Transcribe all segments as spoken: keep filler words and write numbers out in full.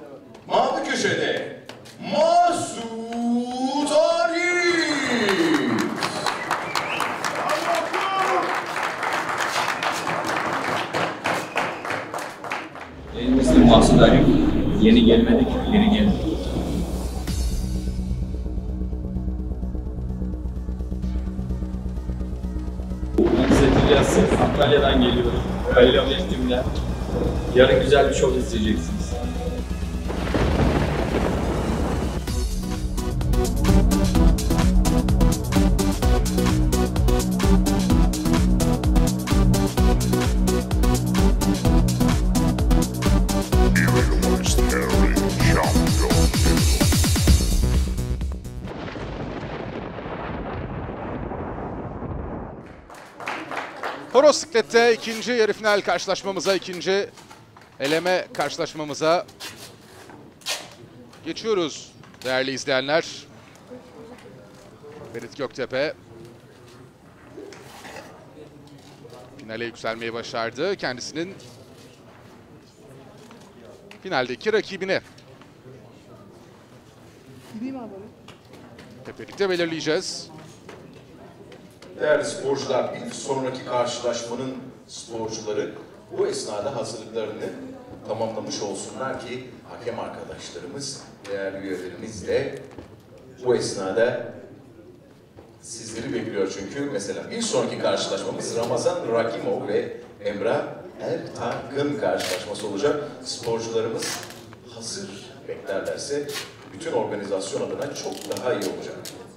Mavi köşede Mahsud Arif. Elimizde Mahsud Arif. Yeni gelmedik, yeni geldik. İzzet İlyas, Antalya'dan geliyorum. Öyle objektifler. Yarın güzel bir şov izleyeceksiniz. Horoz Siklet'te ikinci yarı final karşılaşmamıza, ikinci eleme karşılaşmamıza geçiyoruz değerli izleyenler. Ferit Göktepe finale yükselmeyi başardı. Kendisinin finaldeki rakibini hep birlikte belirleyeceğiz. Değerli sporcular, bir sonraki karşılaşmanın sporcuları bu esnada hazırlıklarını tamamlamış olsunlar ki hakem arkadaşlarımız, değerli üyelerimiz de bu esnada sizleri bekliyor çünkü. Mesela bir sonraki karşılaşmamız Ramazan Rakimov ve Emrah Ertank'ın karşılaşması olacak. Sporcularımız hazır beklerlerse bütün organizasyon adına çok daha iyi olacak.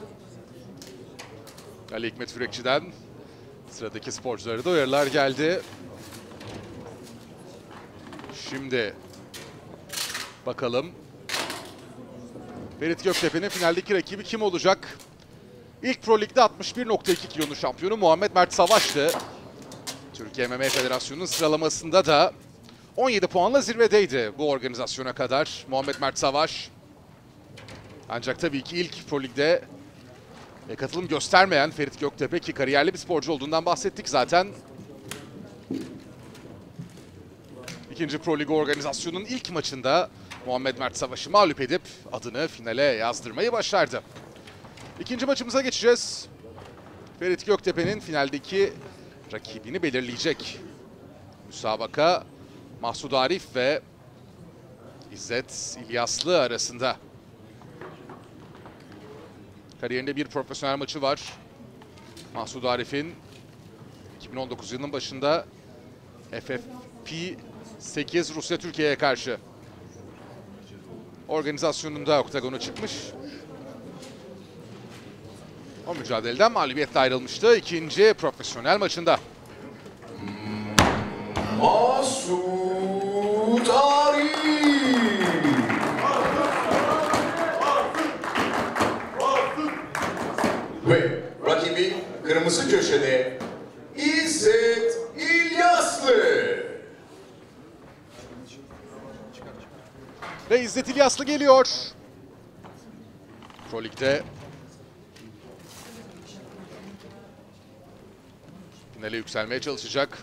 Ali Hikmet Fürekçi'den sıradaki sporculara da uyarılar geldi. Şimdi bakalım Ferit Göktepe'nin finaldeki rakibi kim olacak? İlk Pro Lig'de altmış bir nokta iki kilonun şampiyonu Muhammed Mert Savaş'tı. Türkiye M M A Federasyonu'nun sıralamasında da on yedi puanla zirvedeydi bu organizasyona kadar Muhammed Mert Savaş. Ancak tabii ki ilk Pro Lig'de E, katılım göstermeyen Ferit Göktepe ki kariyerli bir sporcu olduğundan bahsettik zaten. İkinci Pro Lig organizasyonunun ilk maçında Muhammed Mert Savaş'ı mağlup edip adını finale yazdırmayı başardı. İkinci maçımıza geçeceğiz. Ferit Göktepe'nin finaldeki rakibini belirleyecek müsabaka Mahsud Arif ve İzzet İlyaslı arasında. Kariyerinde bir profesyonel maçı var. Mahsud Arif'in iki bin on dokuz yılının başında F F P sekiz Rusya Türkiye'ye karşı organizasyonunda oktagona çıkmış. O mücadeleden mağlubiyetle ayrılmıştı ikinci profesyonel maçında. Mahsud Arif. Ve rakibi kırmızı köşede İzzet İlyaslı. Ve İzzet İlyaslı geliyor. Pro Lig'de finale yükselmeye çalışacak.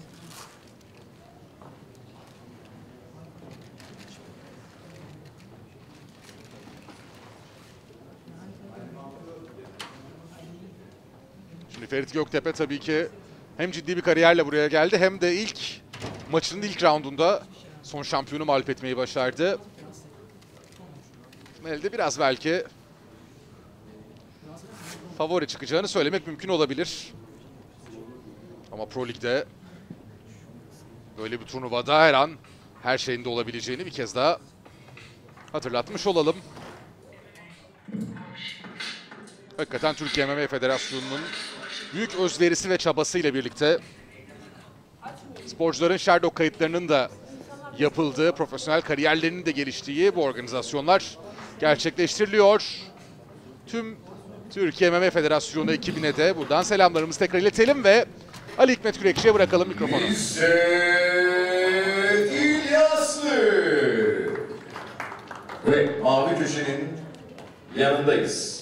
Şimdi Ferit Göktepe tabii ki hem ciddi bir kariyerle buraya geldi hem de ilk maçının ilk roundunda son şampiyonu mağlup etmeyi başardı. Elde biraz belki favori çıkacağını söylemek mümkün olabilir. Ama Pro Lig'de böyle bir turnuvada her an her şeyin de olabileceğini bir kez daha hatırlatmış olalım. Hakikaten Türkiye M M A Federasyonu'nun büyük özverisi ve çabasıyla birlikte sporcuların Sherdog kayıtlarının da yapıldığı, profesyonel kariyerlerinin de geliştiği bu organizasyonlar gerçekleştiriliyor. Tüm Türkiye M M A Federasyonu ekibine de buradan selamlarımızı tekrar iletelim ve Ali Hikmet Kürekçi'ye bırakalım mikrofonu. İzzet İlyaslı ve mavi köşenin yanındayız.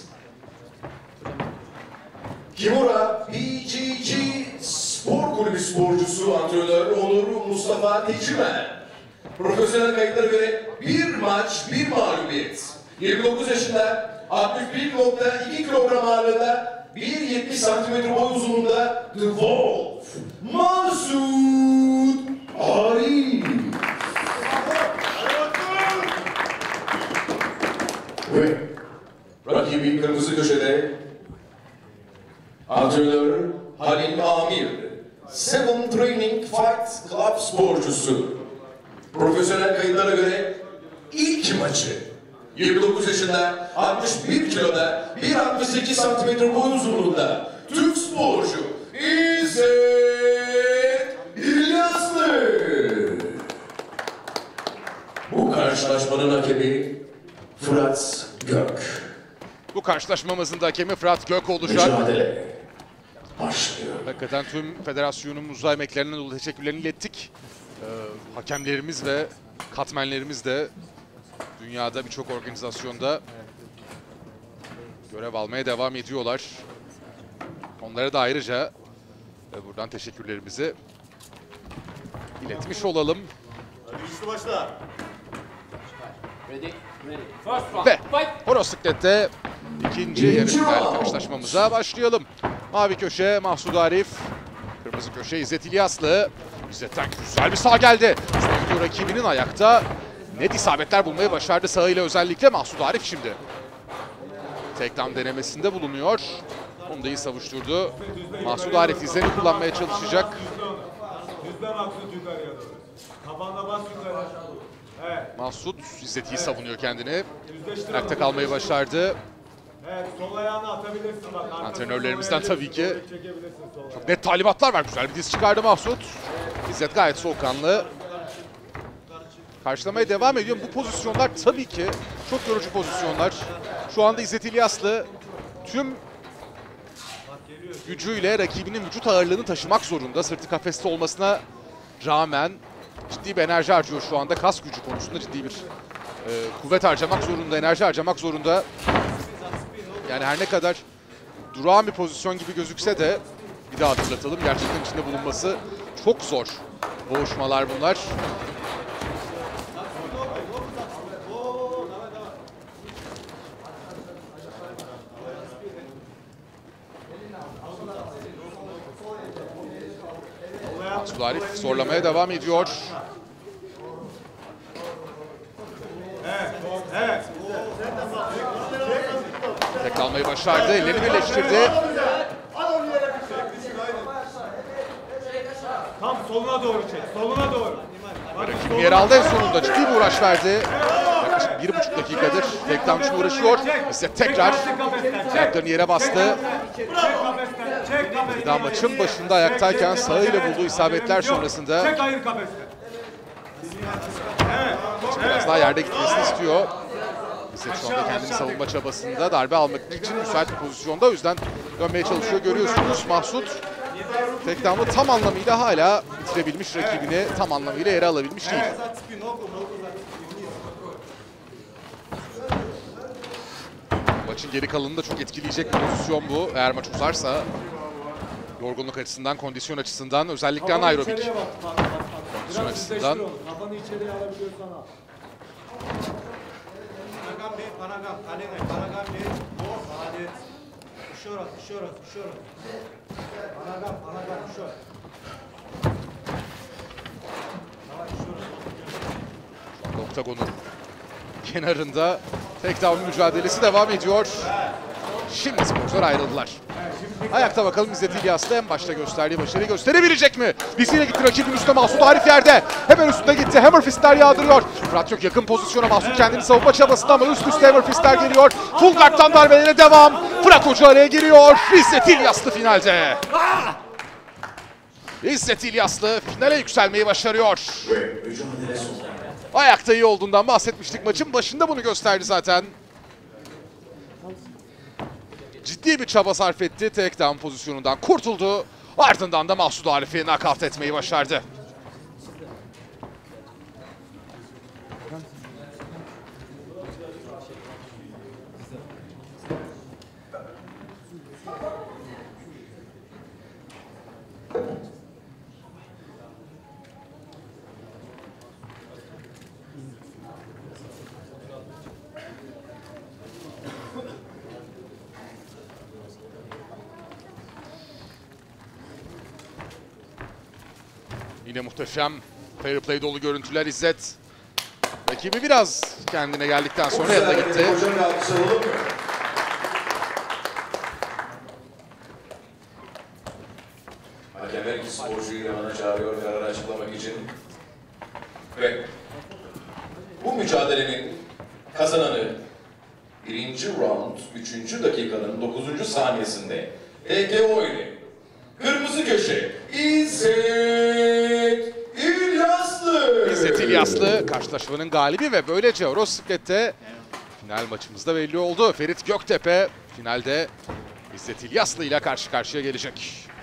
Kimura B G G Spor Kulübü sporcusu antrenör Onur Mustafa Tecimen Profesyonel kayıtlara göre bir maç, bir mağlubiyet. yirmi dokuz yaşında, altmış bir nokta iki kilogram ağırlığında, bir yetmiş santimetre boy uzunluğunda The Wolf, Masud Arif. Ve rakibi kırmızı köşede antrenör Halil Amir, Seven Training Fight Club sporcusu. Profesyonel kayıtlara göre ilk maçı yirmi dokuz yaşında, altmış bir kiloda, bir altmış sekiz santimetre boy uzunluğunda Türk sporcu İzzet İlyaslı. Bu karşılaşmanın hakemi Fırat Gök. Bu karşılaşmamızın da hakemi Fırat Gök olacak. Mücadele başlıyor. Hakikaten tüm federasyonumuza emeklerinden dolayı teşekkürlerini ilettik. Ee, hakemlerimiz ve katmenlerimiz de dünyada birçok organizasyonda görev almaya devam ediyorlar. Onlara da ayrıca e, buradan teşekkürlerimizi iletmiş olalım. Üstü başla. Ready? Ready. First round. Ve Fight. Horosiklet'te ikinci yarı final karşılaşmamıza başlayalım. Mavi köşe Mahsud Arif, kırmızı köşe İzzet İlyaslı. İzzet'ten güzel bir sağ geldi. Üstelik rakibinin ayakta net isabetler bulmayı başardı sağıyla, özellikle Mahsud Arif şimdi. Takedown denemesinde bulunuyor. Onu da iyi savuşturdu. Mahsud Arif dizlerini kullanmaya çalışacak. Düzden aksın yukarıya doğru. Tabanla bas yukarı. Evet. Mahsud İzzet iyi savunuyor kendini. Düzleştir. Ayakta kalmayı başardı. Evet. Sol ayağını atabilirsin bak. Arkasına Antrenörlerimizden sol tabii ki ayağını çekebilirsin sol ayağını. net talimatlar var. Güzel bir diz çıkardı Mahsud. İzzet gayet soğukkanlı. Karşılamaya devam ediyor. Bu pozisyonlar tabii ki çok yorucu pozisyonlar. Şu anda İzzet İlyaslı tüm gücüyle rakibinin vücut ağırlığını taşımak zorunda. Sırtı kafeste olmasına rağmen ciddi bir enerji harcıyor şu anda. Kas gücü konusunda ciddi bir e, kuvvet harcamak zorunda, enerji harcamak zorunda. Yani her ne kadar durağan bir pozisyon gibi gözükse de bir daha hatırlatalım. Gerçekten içinde bulunması çok zor boğuşmalar bunlar. Mahsud Arif zorlamaya devam ediyor. Tek almayı başardı. Ellerini birleştirdi. Tam soluna doğru çek. Soluna doğru. Bak, Rakibini yer aldı en sonunda. Ciddi bir uğraş verdi. Yaklaşık bir buçuk dakikadır takedown için uğraşıyor. İzzet tekrar ayaklarını yere bastı. Çek kafesten. Çek kafesten. Daha maçın başında ayaktayken sağıyla bulduğu isabetler sonrasında Çek hayır kafesten. biraz daha yerde gitmesini istiyor. İzzet şu anda kendini savunma çabasında, darbe almak için müsait bir pozisyonda. O yüzden dönmeye çalışıyor. Görüyorsunuz Mahsud takedown'ı tam anlamıyla hala bitirebilmiş, rakibini tam anlamıyla yere alabilmiş değil. Maçın geri kalanını da çok etkileyecek bir pozisyon bu. Eğer maç uzarsa yorgunluk açısından, kondisyon açısından, özellikle anaerobik kondisyon açısından. Kafanı içeriye alabiliyorsan al. Panagan bir, Panagan, kalene, Panagan bir, oh, hadi. Şurat, şurat, şurat. Panagan, Panagan, şurat. Oktagonun kenarında takedown mücadelesi devam ediyor. Şimdi sporcular ayrıldılar. Ayakta bakalım İzzet İlyaslı en başta gösterdiği başarıyı gösterebilecek mi? Diziyle gitti rakibin üstüne, Mahsud Arif yerde. Hemen üstüne gitti. Hammer fistler yağdırıyor. Fırat Gök yakın pozisyona, Mahsud kendini savunma çabasında ama üst üste hammer fistler geliyor. Full guard'tan darbelere devam. Fırat Hoca araya giriyor. İzzet İlyaslı finalde. İzzet İlyaslı finale yükselmeyi başarıyor. Ayakta iyi olduğundan bahsetmiştik. Maçın başında bunu gösterdi zaten. Ciddi bir çaba sarf etti. Takedown pozisyonundan kurtuldu. Ardından da Mahsud Arif'i nakavt etmeyi başardı. Yine muhteşem fair play dolu görüntüler İzzet. Rakibi biraz kendine geldikten sonra yanına gitti. Hocanın alkışları olur mu? Hakemler iki sporcuyu yanına çağırıyor kararı açıklamak için. Ve bu mücadelenin kazananı birinci round üçüncü dakikanın dokuzuncu saniyesinde T K O ile kırmızı köşe İzzet İlyaslı. İzzet İlyaslı karşılaşmanın galibi ve böylece Eurosplit final maçımızda belli oldu. Ferit Göktepe finalde İzzet İlyaslı ile karşı karşıya gelecek.